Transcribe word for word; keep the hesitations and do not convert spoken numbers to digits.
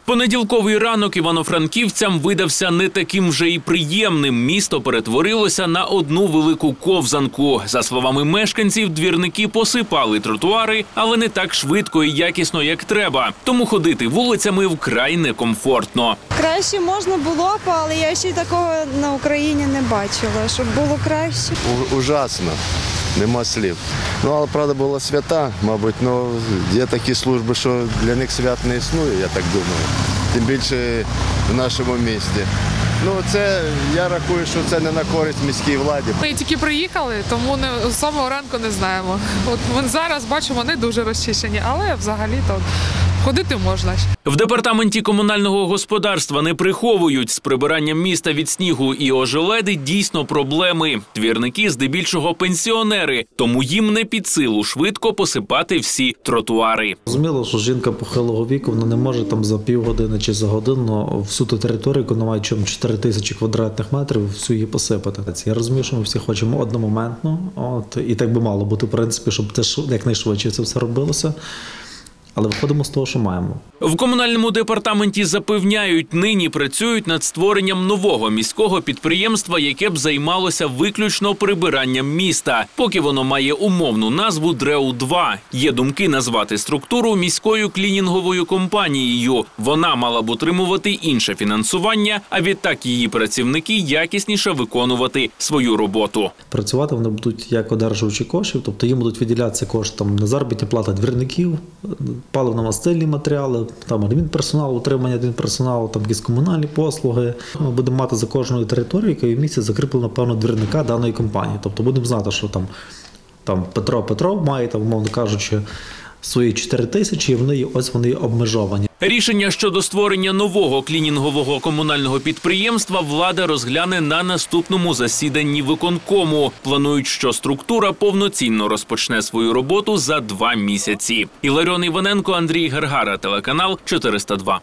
Понеділковий ранок івано-франківцям видався не таким вже і приємним. Місто перетворилося на одну велику ковзанку. За словами мешканців, двірники посипали тротуари, але не так швидко і якісно, як треба. Тому ходити вулицями вкрай некомфортно. Краще можна було б, але я ще й такого на Україні не бачила, щоб було краще. Ужасно. Нема слів. Ну, але, правда, була свята, мабуть, ну, є такі служби, що для них свят не існує, я так думаю. Тим більше в нашому місті. Ну, це, я рахую, що це не на користь міській владі. Ми тільки приїхали, тому не, з самого ранку не знаємо. От ми зараз бачимо, не дуже розчищені, але взагалі-то ходити можна. В департаменті комунального господарства не приховують. З прибиранням міста від снігу і ожеледи дійсно проблеми. Двірники здебільшого пенсіонери, тому їм не під силу швидко посипати всі тротуари. Зрозуміло, що жінка похилого віку, вона не може там за півгодини чи за годину всю ту територію, яку має чотири тисячі квадратних метрів, всю її посипати. Я розумію, що ми всі хочемо одномоментно, от, і так би мало бути, в принципі, щоб теж якнайшвидше це все робилося. Але виходимо з того, що маємо. В комунальному департаменті запевняють, нині працюють над створенням нового міського підприємства, яке б займалося виключно прибиранням міста. Поки воно має умовну назву ДРЕУ два. Є думки назвати структуру міською клінінговою компанією. Вона мала б отримувати інше фінансування, а відтак її працівники якісніше виконувати свою роботу. Працювати вони будуть як одержувачі коштів, тобто їм будуть виділятися кошти там, на заробітні плати двірників, паливно-мастильні матеріали, там адмінперсонал, утримання адмінперсоналу, там якісь комунальні послуги. Ми будемо мати за кожною територією, яка в місті закріплена, певно, двірника даної компанії. Тобто будемо знати, що там, там Петро Петров має, там, умовно кажучи, свої чотири тисячі, і вони, ось вони обмежовані. Рішення щодо створення нового клінінгового комунального підприємства влада розгляне на наступному засіданні виконкому. Планують, що структура повноцінно розпочне свою роботу за два місяці. Іларіон Іваненко, Андрій Гергара, телеканал чотириста два.